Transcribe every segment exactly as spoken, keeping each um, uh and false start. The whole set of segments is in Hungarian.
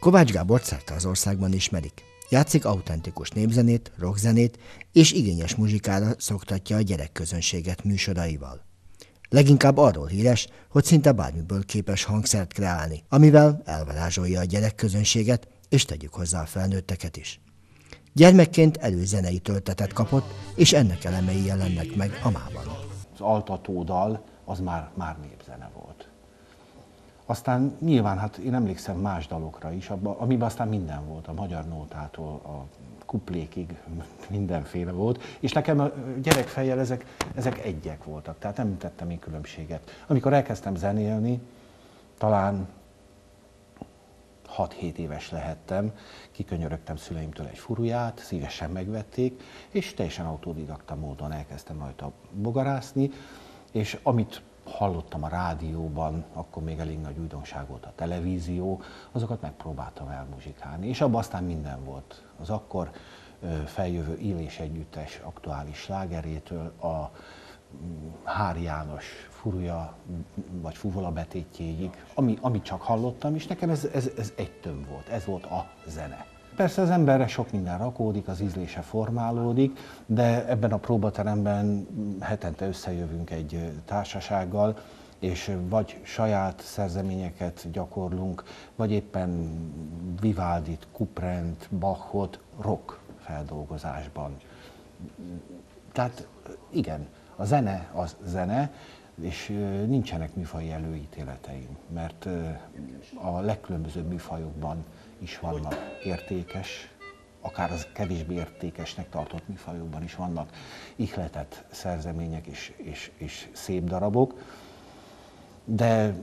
Kovács Gábort szerte az országban ismerik. Játszik autentikus népzenét, rockzenét és igényes muzsikára szoktatja a gyerekközönséget műsoraival. Leginkább arról híres, hogy szinte bármiből képes hangszert kreálni, amivel elvarázsolja a gyerekközönséget, és tegyük hozzá a felnőtteket is. Gyermekként előzenei töltetet kapott, és ennek elemei jelennek meg a mában. Az altatódal az már, már népzene volt. Aztán nyilván, hát én emlékszem más dalokra is, abba, amiben aztán minden volt, a magyar nótától a kuplékig mindenféle volt, és nekem a gyerekfejjel ezek, ezek egyek voltak, tehát nem tettem én különbséget. Amikor elkezdtem zenélni, talán hat-hét éves lehettem, kikönyörögtem szüleimtől egy furuját, szívesen megvették, és teljesen autodidakta módon elkezdtem rajta bogarászni, és amit hallottam a rádióban, akkor még elég nagy újdonság volt a televízió, azokat megpróbáltam elmuzsikálni, és abban aztán minden volt. Az akkor feljövő Illés együttes aktuális slágerétől a Hári János furuja vagy fuvola betétjéig, ami, amit csak hallottam, és nekem ez, ez, ez egy tömb volt, ez volt a zene. Persze az emberre sok minden rakódik, az ízlése formálódik, de ebben a próbateremben hetente összejövünk egy társasággal, és vagy saját szerzeményeket gyakorlunk, vagy éppen Vivaldit, Couperent, Bachot rock feldolgozásban. Tehát igen, a zene az zene, és nincsenek műfaji előítéleteim, mert a legkülönbözőbb műfajokban is vannak értékes, akár az kevésbé értékesnek tartott műfajokban is vannak ihletett szerzemények és, és, és szép darabok, de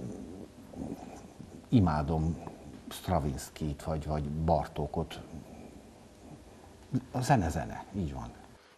imádom Stravinskijt vagy, vagy Bartókot. A zene zene, így van.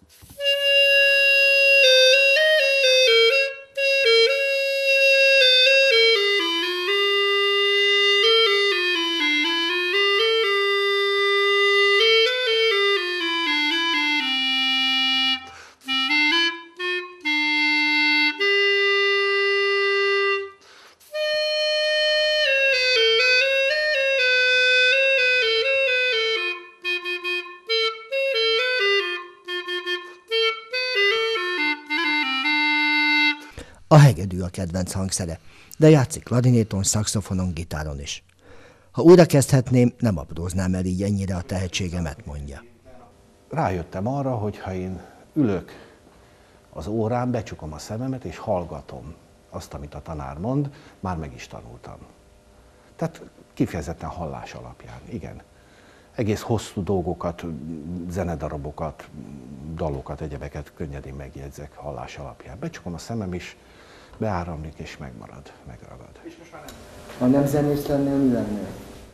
A hegedű a kedvenc hangszere, de játszik klarinéton, szaxofonon, gitáron is. Ha újra kezdhetném, nem apróznám el így ennyire a tehetségemet, mondja. Rájöttem arra, hogy ha én ülök az órán, becsukom a szememet és hallgatom azt, amit a tanár mond, már meg is tanultam. Tehát kifejezetten hallás alapján, igen. Egész hosszú dolgokat, zenedarabokat, dalokat, egyebeket könnyedén megjegyzek hallás alapján. Becsukom a szemem is, beáramlik és megmarad, megragad. Ha nem zenész lennél, mi lennél?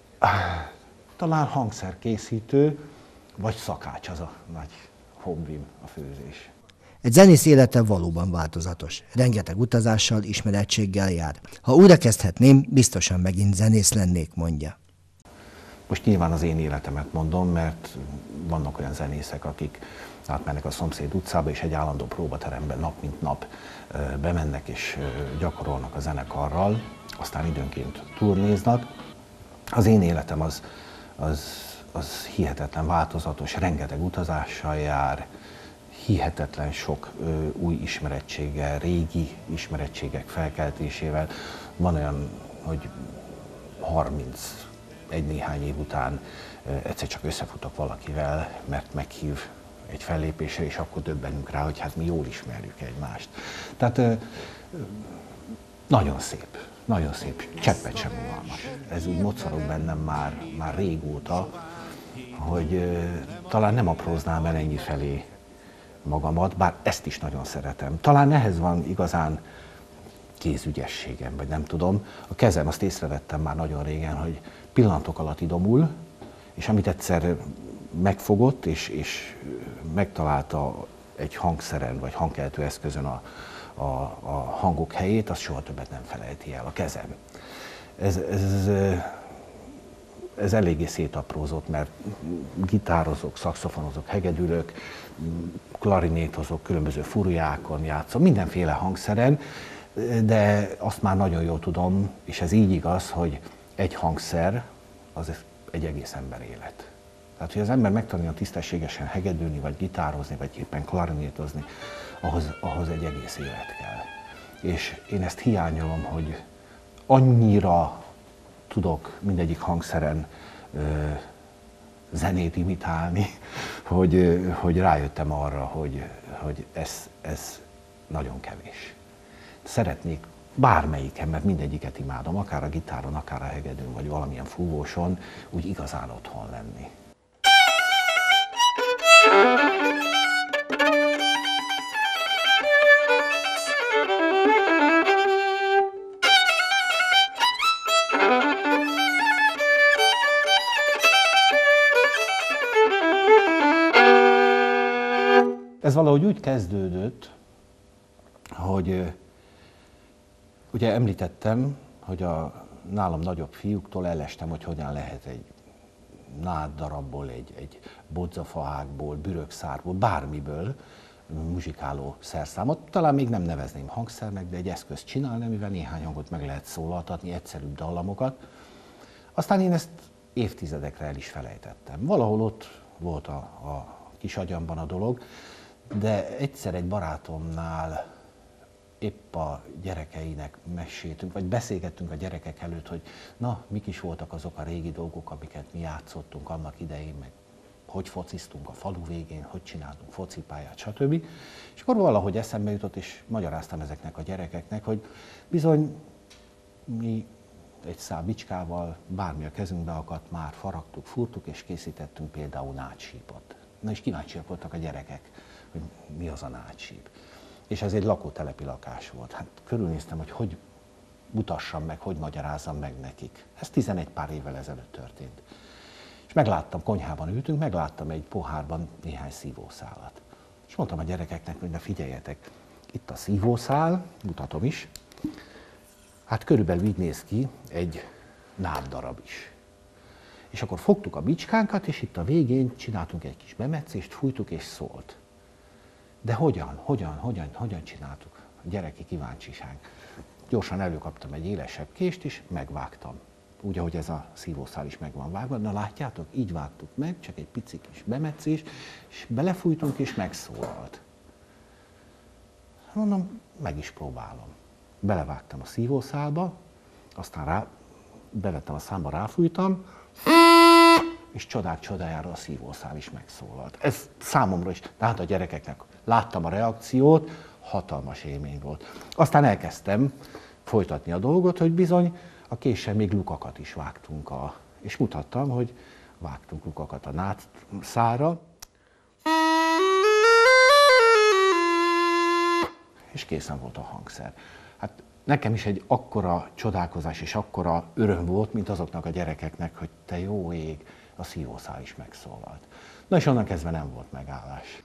Talán hangszerkészítő, vagy szakács, az a nagy hobbim, a főzés. Egy zenész élete valóban változatos. Rengeteg utazással, ismerettséggel jár. Ha újra kezdhetném, biztosan megint zenész lennék, mondja. Most nyilván az én életemet mondom, mert vannak olyan zenészek, akik átmennek a szomszéd utcába, és egy állandó próbateremben nap mint nap bemennek és gyakorolnak a zenekarral, aztán időnként turnéznak. Az én életem az, az, az hihetetlen változatos, rengeteg utazással jár, hihetetlen sok ö, új ismerettséggel, régi ismerettségek felkeltésével. Van olyan, hogy harminc egy néhány év után egyszer csak összefutok valakivel, mert meghív egy fellépésre, és akkor döbbenünk rá, hogy hát mi jól ismerjük egymást. Tehát nagyon szép, nagyon szép, cseppet sem unalmas. Ez úgy mocorog bennem már, már régóta, hogy talán nem apróznám el ennyi felé magamat, bár ezt is nagyon szeretem. Talán ehhez van igazán kézügyességem, vagy nem tudom. A kezem, azt észrevettem már nagyon régen, hogy pillanatok alatt idomul, és amit egyszer megfogott, és, és megtalálta egy hangszeren, vagy hangkeltő eszközön a, a, a hangok helyét, az soha többet nem felejti el, a kezem. Ez, ez, ez eléggé szétaprózott, mert gitározok, szaxofonozok, hegedülök, klarinétozok, különböző furujákon játszom, mindenféle hangszeren, de azt már nagyon jól tudom, és ez így igaz, hogy egy hangszer az egy egész ember élet. Tehát, hogy az ember megtanulja tisztességesen hegedülni, vagy gitározni, vagy éppen klarinétozni, ahhoz, ahhoz egy egész élet kell. És én ezt hiányolom, hogy annyira tudok mindegyik hangszeren ö, zenét imitálni, hogy, hogy rájöttem arra, hogy, hogy ez, ez nagyon kevés. Szeretnék bármelyiken, mert mindegyiket imádom, akár a gitáron, akár a hegedűn, vagy valamilyen fúvóson, úgy igazán otthon lenni. Ez valahogy úgy kezdődött, hogy ugye említettem, hogy a nálam nagyobb fiúktól elestem, hogy hogyan lehet egy náddarabból, egy, egy bodzafaágból, bürökszárból, bármiből muzsikáló szerszámot. Talán még nem nevezném hangszernek, de egy eszközt csinálni, amivel néhány hangot meg lehet szólaltatni, egyszerűbb dallamokat. Aztán én ezt évtizedekre el is felejtettem. Valahol ott volt a, a kis agyamban a dolog, de egyszer egy barátomnál épp a gyerekeinek meséltünk, vagy beszélgettünk a gyerekek előtt, hogy na, mik is voltak azok a régi dolgok, amiket mi játszottunk annak idején, meg hogy fociztunk a falu végén, hogy csináltunk focipályát, stb. És akkor valahogy eszembe jutott, és magyaráztam ezeknek a gyerekeknek, hogy bizony mi egy szál bicskával, bármi a kezünkbe akadt, már faragtuk, fúrtuk, és készítettünk például nátsípot. Na és kíváncsiak voltak a gyerekek, hogy mi az a nátsíp. És ez egy lakótelepi lakás volt. Hát körülnéztem, hogy hogy mutassam meg, hogy magyarázzam meg nekik. Ez tizenegy pár évvel ezelőtt történt. És megláttam, konyhában ültünk, megláttam egy pohárban néhány szívószálat. És mondtam a gyerekeknek, hogy na figyeljetek, itt a szívószál, mutatom is, hát körülbelül így néz ki egy náddarab is. És akkor fogtuk a bicskánkat, és itt a végén csináltunk egy kis bemetszést, fújtuk és szólt. De hogyan, hogyan, hogyan, hogyan csináltuk? A gyereki kíváncsiság. Gyorsan előkaptam egy élesebb kést, és megvágtam. Úgy, ahogy ez a szívószál is meg van vágva. Na látjátok, így vágtuk meg, csak egy pici kis bemetszés, és belefújtunk, és megszólalt. Mondom, meg is próbálom. Belevágtam a szívószálba, aztán rá, bevettem a számba, ráfújtam, és csodák csodájára a szívószál is megszólalt. Ez számomra is, de hát a gyerekeknek láttam a reakciót, hatalmas élmény volt. Aztán elkezdtem folytatni a dolgot, hogy bizony a késsel még lukakat is vágtunk, a, és mutattam, hogy vágtunk lukakat a nádszára, és készen volt a hangszer. Hát nekem is egy akkora csodálkozás és akkora öröm volt, mint azoknak a gyerekeknek, hogy te jó ég, a szívószál is megszólalt. Na és onnan kezdve nem volt megállás.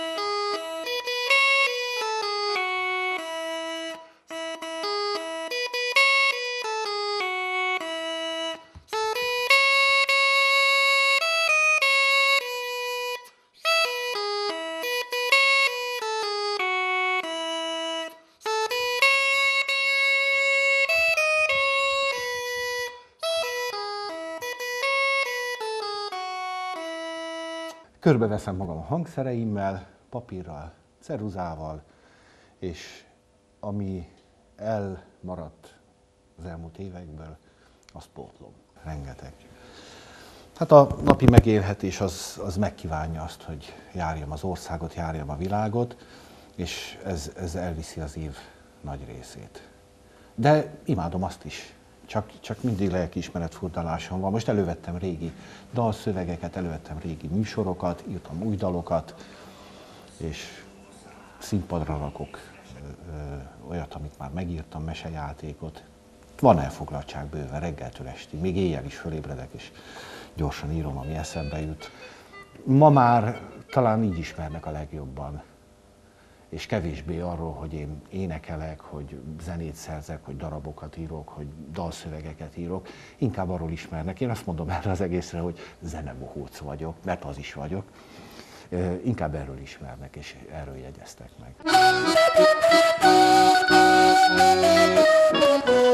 Körbeveszem magam a hangszereimmel, papírral, ceruzával, és ami elmaradt az elmúlt évekből, azt pótlom. Rengeteg. Hát a napi megélhetés az, az megkívánja azt, hogy járjam az országot, járjam a világot, és ez, ez elviszi az év nagy részét. De imádom azt is. Csak, csak mindig lelkiismeret furdalásom van. Most elővettem régi dalszövegeket, elővettem régi műsorokat, írtam új dalokat, és színpadra rakok ö, ö, olyat, amit már megírtam, mesejátékot. Van elfoglaltság bőven, reggeltől estig, még éjjel is fölébredek, és gyorsan írom, ami eszembe jut. Ma már talán így ismernek a legjobban, és kevésbé arról, hogy én énekelek, hogy zenét szerzek, hogy darabokat írok, hogy dalszövegeket írok. Inkább arról ismernek. Én azt mondom erre az egészre, hogy zenebohóc vagyok, mert az is vagyok. Inkább erről ismernek, és erről jegyeztek meg.